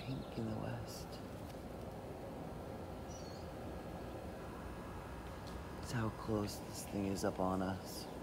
pink in the west. It's how close this thing is up on us.